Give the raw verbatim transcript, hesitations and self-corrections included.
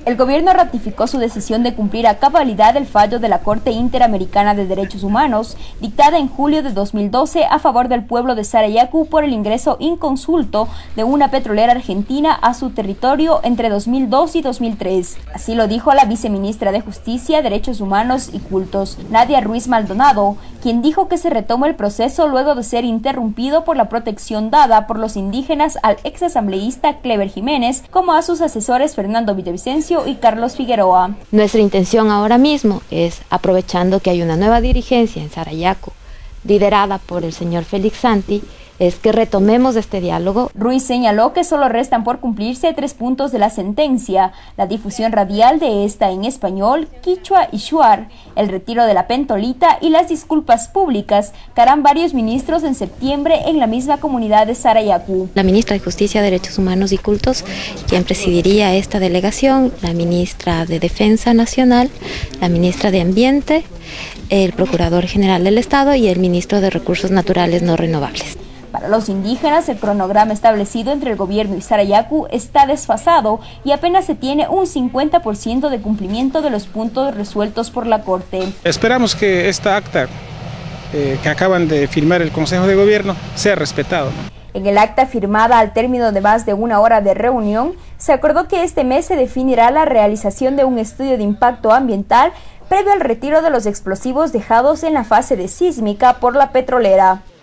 El gobierno ratificó su decisión de cumplir a cabalidad el fallo de la Corte Interamericana de Derechos Humanos, dictada en julio de dos mil doce a favor del pueblo de Sarayaku por el ingreso inconsulto de una petrolera argentina a su territorio entre dos mil dos y dos mil tres. Así lo dijo la viceministra de Justicia, Derechos Humanos y Cultos, Nadia Ruiz Maldonado, quien dijo que se retoma el proceso luego de ser interrumpido por la protección dada por los indígenas al exasambleísta Clever Jiménez, como a sus asesores Fernando Villavicencio y Carlos Figueroa. Nuestra intención ahora mismo es, aprovechando que hay una nueva dirigencia en Sarayaku, liderada por el señor Félix Santi, es que retomemos este diálogo. Ruiz señaló que solo restan por cumplirse tres puntos de la sentencia: la difusión radial de esta en español, quichua y shuar, el retiro de la pentolita y las disculpas públicas que harán varios ministros en septiembre en la misma comunidad de Sarayaku. La ministra de Justicia, Derechos Humanos y Cultos, quien presidiría esta delegación, la ministra de Defensa Nacional, la ministra de Ambiente, el Procurador General del Estado y el ministro de Recursos Naturales No Renovables. Para los indígenas, el cronograma establecido entre el gobierno y Sarayaku está desfasado y apenas se tiene un cincuenta por ciento de cumplimiento de los puntos resueltos por la Corte. Esperamos que esta acta eh, que acaban de firmar el Consejo de Gobierno sea respetado. En el acta firmada al término de más de una hora de reunión, se acordó que este mes se definirá la realización de un estudio de impacto ambiental previo al retiro de los explosivos dejados en la fase de sísmica por la petrolera.